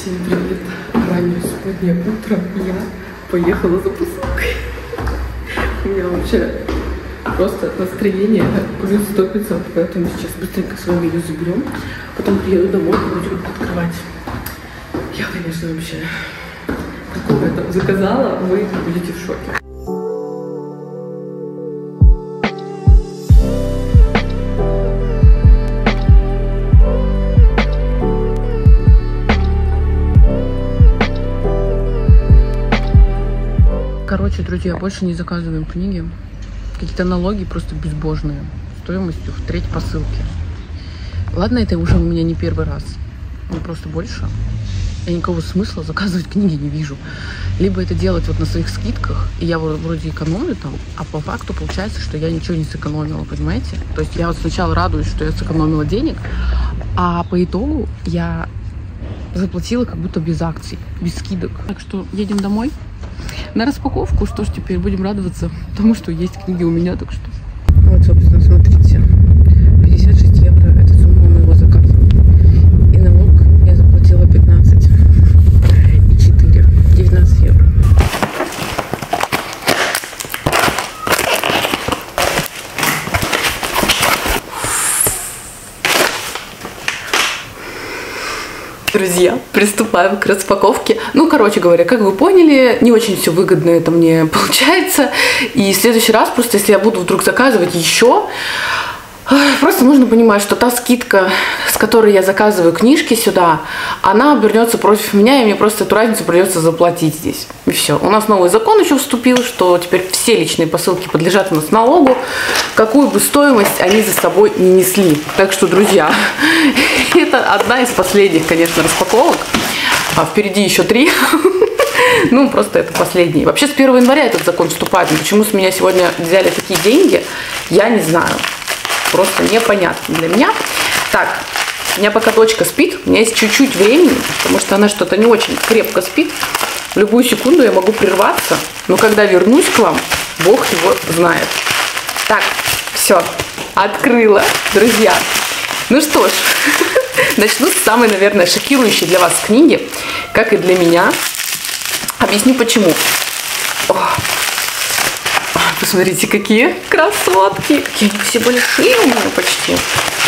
Всем привет! Раннее субботнее утро, и я поехала за посылкой. У меня вообще просто настроение плюс 100%, поэтому сейчас быстренько с вами ее заберем. Потом приеду домой и будем открывать. Я, конечно, вообще такое там заказала, вы будете в шоке. Короче, друзья, больше не заказываем книги. Какие-то налоги просто безбожные. Стоимостью в треть посылки. Ладно, это уже у меня не первый раз. Но просто больше. Я никакого смысла заказывать книги не вижу. Либо это делать вот на своих скидках, и я вроде экономлю там, а по факту получается, что я ничего не сэкономила, понимаете? То есть я вот сначала радуюсь, что я сэкономила денег, а по итогу я заплатила как будто без акций, без скидок. Так что едем домой. На распаковку, что ж теперь, будем радоваться тому, что есть книги у меня, так что... Вот, собственно, смотрите, 56 евро, это сумма моего заказа. И налог я заплатила 15 и 4, 19 евро. Друзья, приступаем к распаковке. Ну, короче говоря, как вы поняли, не очень все выгодно это мне получается. И в следующий раз, просто если я буду вдруг заказывать еще, просто нужно понимать, что та скидка, с которой я заказываю книжки сюда, она обернется против меня, и мне просто эту разницу придется заплатить здесь. И все. У нас новый закон еще вступил, что теперь все личные посылки подлежат у нас налогу, какую бы стоимость они за собой не несли. Так что, друзья, это одна из последних, конечно, распаковок. А впереди еще 3. Ну, просто это последние. Вообще, с 1 января этот закон вступает. Но почему с меня сегодня взяли такие деньги, я не знаю. Просто непонятно для меня. Так, у меня пока дочка спит, у меня есть чуть-чуть времени, потому что она что-то не очень крепко спит. В любую секунду я могу прерваться, но когда вернусь к вам, Бог его знает. Так, все, открыла, друзья. Ну что ж, начну с самой, наверное, шокирующей для вас книги, как и для меня. Объясню почему. Посмотрите, какие красотки. Какие они все большие у меня почти.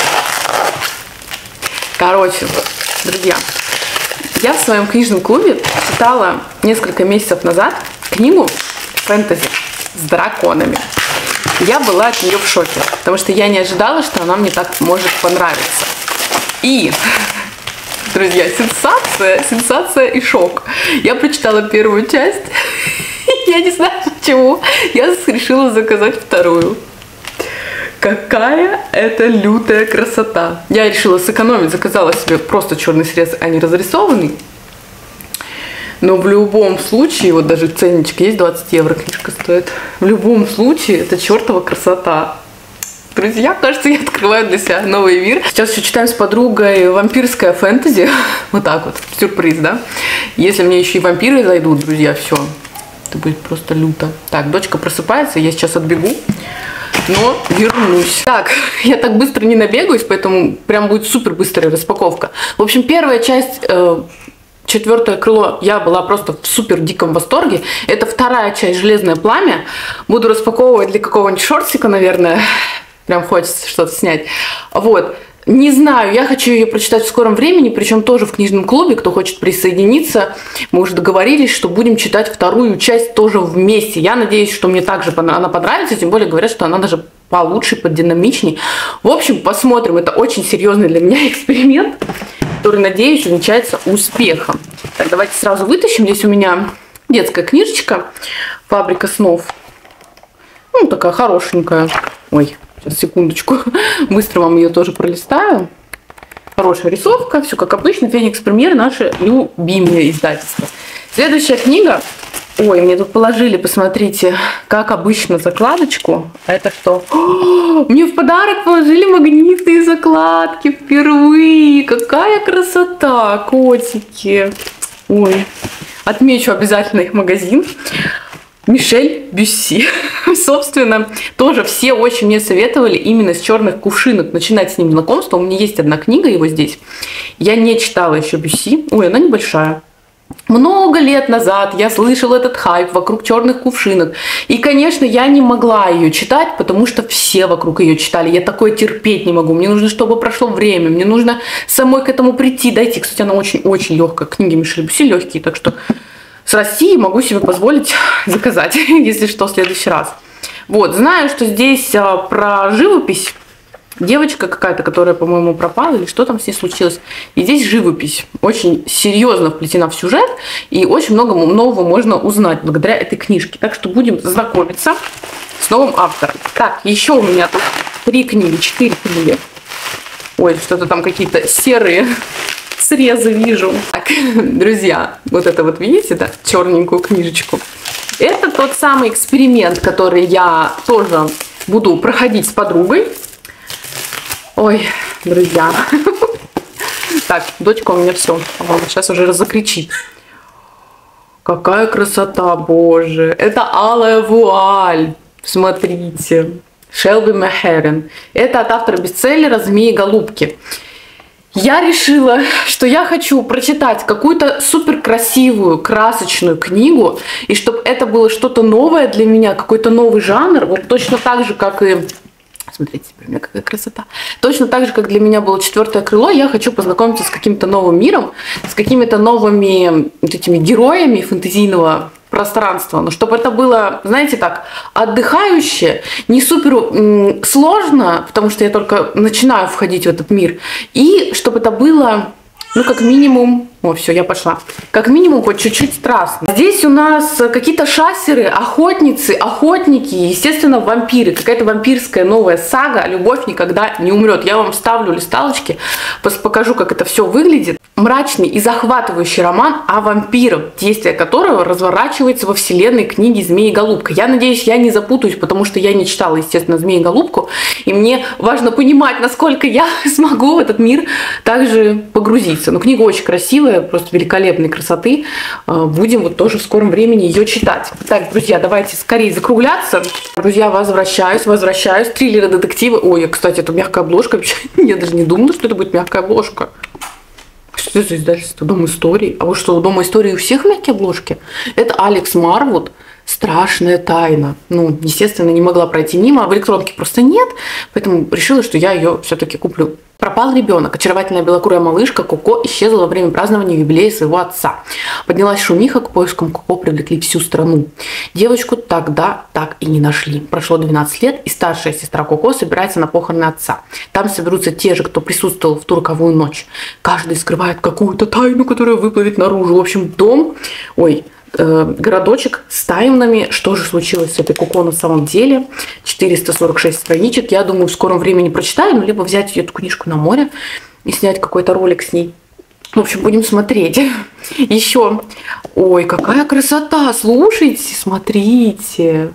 Короче, друзья, я в своем книжном клубе читала несколько месяцев назад книгу фэнтези с драконами. Я была от нее в шоке, потому что я не ожидала, что она мне так может понравиться. И, друзья, сенсация и шок. Я прочитала первую часть. Я не знаю почему. Я решила заказать вторую. Какая это лютая красота. Я решила сэкономить. Заказала себе просто черный срез, а не разрисованный. Но в любом случае, вот даже ценничек есть, 20 евро книжка стоит. В любом случае, это чертова красота. Друзья, кажется, я открываю для себя новый мир. Сейчас еще читаем с подругой вампирское фэнтези. Вот так вот. Сюрприз, да? Если мне еще и вампиры зайдут, друзья, все. Это будет просто люто. Так, дочка просыпается, я сейчас отбегу, но вернусь. Так, я так быстро не набегаюсь, поэтому прям будет супер быстрая распаковка. В общем, первая часть, 4-е крыло, я была просто в супер диком восторге. Это вторая часть, Железное пламя. Буду распаковывать для какого-нибудь шортика, наверное. Прям хочется что-то снять. Вот. Не знаю, я хочу ее прочитать в скором времени, причем тоже в книжном клубе, кто хочет присоединиться. Мы уже договорились, что будем читать вторую часть тоже вместе. Я надеюсь, что мне также она понравится, тем более говорят, что она даже получше, поддинамичней. В общем, посмотрим. Это очень серьезный для меня эксперимент, который, надеюсь, увенчается успехом. Так, давайте сразу вытащим. Здесь у меня детская книжечка «Фабрика снов». Ну, такая хорошенькая. Ой. Сейчас, секундочку. Быстро вам ее тоже пролистаю. Хорошая рисовка. Все как обычно. Феникс Премьер. Наше любимое издательство. Следующая книга. Ой, мне тут положили, посмотрите, как обычно, закладочку. А это что? Мне в подарок положили магнитные закладки впервые. Какая красота, котики. Ой. Отмечу обязательно их магазин. Мишель Бюсси. Собственно, тоже все очень мне советовали именно с черных кувшинок начинать с ним знакомство. У меня есть одна книга его здесь. Я не читала еще Бюсси. Ой, она небольшая. Много лет назад я слышала этот хайп вокруг черных кувшинок. И, конечно, я не могла ее читать, потому что все вокруг ее читали. Я такое терпеть не могу. Мне нужно, чтобы прошло время. Мне нужно самой к этому прийти. Дайте, кстати, она очень-очень легкая. Книги Мишель Бюсси легкие, так что с России могу себе позволить заказать, если что, в следующий раз. Вот, знаю, что здесь про живопись. Девочка какая-то, которая, по-моему, пропала, или что там с ней случилось. И здесь живопись очень серьезно вплетена в сюжет, и очень много нового можно узнать благодаря этой книжке. Так что будем знакомиться с новым автором. Так, еще у меня тут 4 книги. Ой, что-то там какие-то серые срезы вижу. Так, друзья, вот это вот видите, да, черненькую книжечку. Это тот самый эксперимент, который я тоже буду проходить с подругой. Ой, друзья. Так, дочка у меня все. Сейчас уже закричит. Какая красота, боже. Это алая вуаль. Смотрите. Шелби Мехерен. Это от автора бестселлера «Змеи-голубки». Я решила, что я хочу прочитать какую-то супер красивую, красочную книгу, и чтобы это было что-то новое для меня, какой-то новый жанр, вот точно так же, как и... Смотрите, у меня какая красота. Точно так же, как для меня было «Четвертое крыло», я хочу познакомиться с каким-то новым миром, с какими-то новыми вот этими героями фэнтезийного пространства. Но чтобы это было, знаете, так, отдыхающе, не супер сложно, потому что я только начинаю входить в этот мир, и чтобы это было, ну, как минимум... О, все, я пошла. Как минимум, хоть чуть-чуть страстно. Здесь у нас какие-то шассеры, охотницы, охотники, естественно, вампиры. Какая-то вампирская новая сага «Любовь никогда не умрет». Я вам ставлю листалочки, покажу, как это все выглядит. Мрачный и захватывающий роман о вампирах, действие которого разворачивается во вселенной книги «Змеи-голубка». Я надеюсь, я не запутаюсь, потому что я не читала, естественно, «Змеи-голубку», и мне важно понимать, насколько я смогу в этот мир также погрузиться. Но книга очень красивая, просто великолепной красоты. Будем вот тоже в скором времени ее читать. Так, друзья, давайте скорее закругляться. Друзья, возвращаюсь. Триллеры, детективы. Ой, кстати, это мягкая обложка. Я даже не думала, что это будет мягкая обложка. Что это за издательство? Дом истории. А вот что, у Дома истории у всех мягкие обложки? Это Алекс Марвуд. «Страшная тайна». Ну, естественно, не могла пройти мимо. В электронке просто нет, поэтому решила, что я ее все-таки куплю. Пропал ребенок. Очаровательная белокурая малышка Коко исчезла во время празднования юбилея своего отца. Поднялась шумиха, к поискам Коко привлекли всю страну. Девочку тогда так и не нашли. Прошло 12 лет, и старшая сестра Коко собирается на похороны отца. Там соберутся те же, кто присутствовал в ту роковую ночь. Каждый скрывает какую-то тайну, которая выплывет наружу. В общем, городочек с тайнами. Что же случилось с этой Коко на самом деле? 446 страничек. Я думаю, в скором времени прочитаю, ну, либо взять эту книжку на море и снять какой-то ролик с ней. В общем, будем смотреть. Еще. Ой, какая красота! Слушайте, смотрите.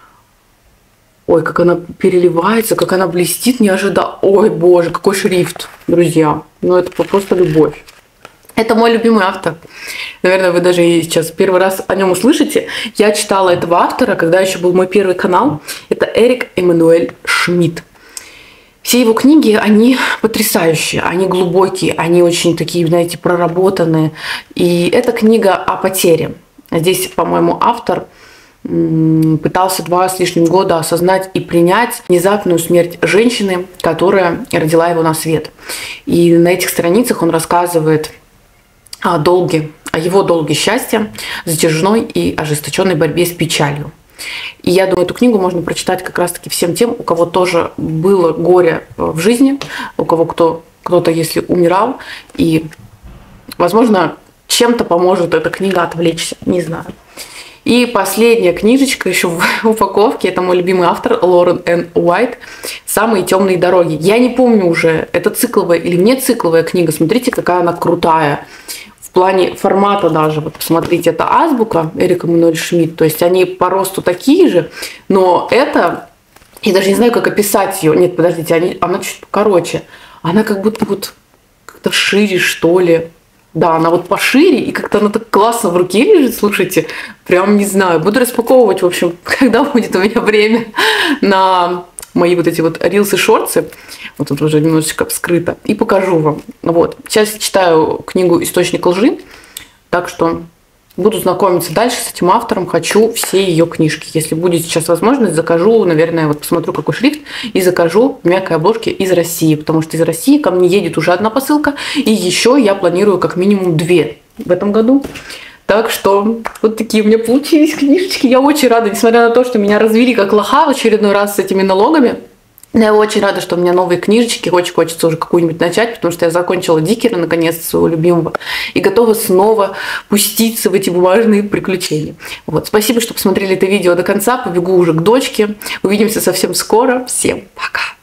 Ой, как она переливается, как она блестит, не ожидала. Ой, боже, какой шрифт, друзья. Ну, это просто любовь. Это мой любимый автор. Наверное, вы даже сейчас первый раз о нем услышите. Я читала этого автора, когда еще был мой первый канал. Это Эрик Эммануэль Шмидт. Все его книги, они потрясающие, они глубокие, они очень такие, знаете, проработанные. И эта книга о потере. Здесь, по-моему, автор пытался 2 с лишним года осознать и принять внезапную смерть женщины, которая родила его на свет. И на этих страницах он рассказывает о его долге счастья, затяжной и ожесточенной борьбе с печалью. И я думаю, эту книгу можно прочитать как раз-таки всем тем, у кого тоже было горе в жизни, у кого кто-то, если умирал, и, возможно, чем-то поможет эта книга отвлечься, не знаю. И последняя книжечка еще в упаковке, это мой любимый автор Лорен Н. Уайт «Самые темные дороги». Я не помню уже, это цикловая или не цикловая книга, смотрите, какая она крутая. В плане формата даже, вот посмотрите, это азбука Эрика Эммануэль Шмидт, то есть они по росту такие же, но это, я даже не знаю, как описать ее, нет, подождите, она чуть короче, она как будто вот как-то шире, что ли, Да, она вот пошире, и как-то она так классно в руке лежит, слушайте, прям не знаю. Буду распаковывать, в общем, когда будет у меня время на мои вот эти вот рилсы, шорты. Вот тут уже немножечко вскрыто. И покажу вам. Вот. Сейчас читаю книгу «Источник лжи», так что буду знакомиться дальше с этим автором. Хочу все ее книжки. Если будет сейчас возможность, закажу, наверное, вот посмотрю, какой шрифт, и закажу в мягкой обложке из России, потому что из России ко мне едет уже одна посылка, и еще я планирую как минимум 2 в этом году. Так что вот такие у меня получились книжечки. Я очень рада, несмотря на то, что меня развели как лоха в очередной раз с этими налогами. Но я очень рада, что у меня новые книжечки. Очень хочется уже какую-нибудь начать, потому что я закончила Дикера, наконец, своего любимого, и готова снова пуститься в эти бумажные приключения. Вот. Спасибо, что посмотрели это видео до конца. Побегу уже к дочке. Увидимся совсем скоро. Всем пока!